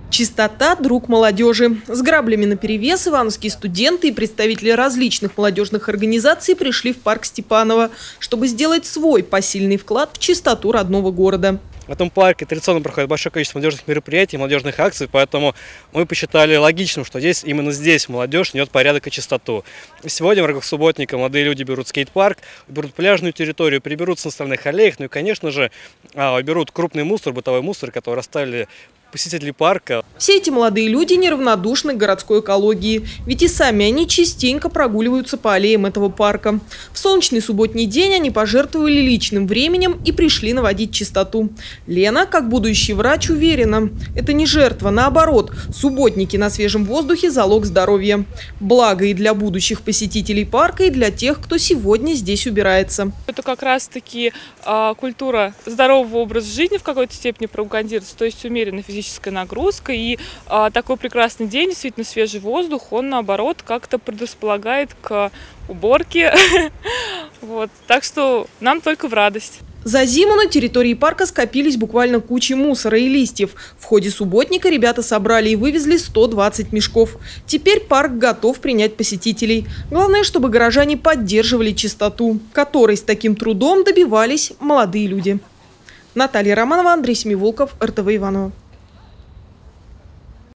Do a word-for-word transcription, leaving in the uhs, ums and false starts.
Чистота – друг молодежи. С граблями наперевес ивановские студенты и представители различных молодежных организаций пришли в парк Степанова, чтобы сделать свой посильный вклад в чистоту родного города. В этом парке традиционно проходит большое количество молодежных мероприятий, молодежных акций, поэтому мы посчитали логичным, что здесь, именно здесь молодежь несет порядок и чистоту. Сегодня в рамках субботника молодые люди берут скейт-парк, берут пляжную территорию, приберутся на остальных аллеях, ну и, конечно же, берут крупный мусор, бытовой мусор, который оставили посетители парка. Все эти молодые люди неравнодушны к городской экологии, ведь и сами они частенько прогуливаются по аллеям этого парка. В солнечный субботний день они пожертвовали личным временем и пришли наводить чистоту. Лена, как будущий врач, уверена, это не жертва, наоборот, субботники на свежем воздухе – залог здоровья. Благо и для будущих посетителей парка, и для тех, кто сегодня здесь убирается. Это как раз-таки э, культура здорового образа жизни в какой-то степени пропагандируется, то есть умеренная физическая физическая нагрузка, и а, такой прекрасный день, действительно свежий воздух, он наоборот как-то предрасполагает к уборке. Вот. Так что нам только в радость. За зиму на территории парка скопились буквально кучи мусора и листьев. В ходе субботника ребята собрали и вывезли сто двадцать мешков. Теперь парк готов принять посетителей. Главное, чтобы горожане поддерживали чистоту, которой с таким трудом добивались молодые люди. Наталья Романова, Андрей Семиволков, эр тэ вэ Иваново.